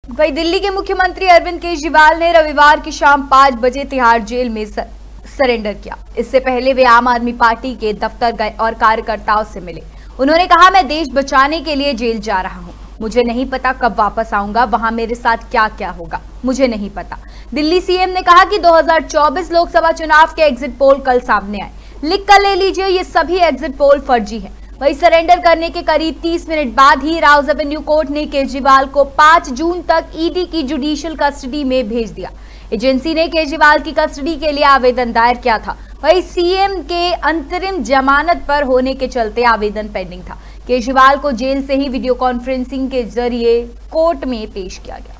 वहीं दिल्ली के मुख्यमंत्री अरविंद केजरीवाल ने रविवार की शाम 5 बजे तिहाड़ जेल में सरेंडर किया। इससे पहले वे आम आदमी पार्टी के दफ्तर गए और कार्यकर्ताओं से मिले। उन्होंने कहा, मैं देश बचाने के लिए जेल जा रहा हूं। मुझे नहीं पता कब वापस आऊंगा, वहां मेरे साथ क्या क्या होगा, मुझे नहीं पता। दिल्ली सीएम ने कहा कि 2024 लोकसभा चुनाव के एग्जिट पोल कल सामने आए। लिख कर ले लीजिए, ये सभी एग्जिट पोल फर्जी है। वही सरेंडर करने के करीब 30 मिनट बाद ही राउज एवेन्यू कोर्ट ने केजरीवाल को 5 जून तक ईडी की जुडिशियल कस्टडी में भेज दिया। एजेंसी ने केजरीवाल की कस्टडी के लिए आवेदन दायर किया था। वही सीएम के अंतरिम जमानत पर होने के चलते आवेदन पेंडिंग था। केजरीवाल को जेल से ही वीडियो कॉन्फ्रेंसिंग के जरिए कोर्ट में पेश किया गया।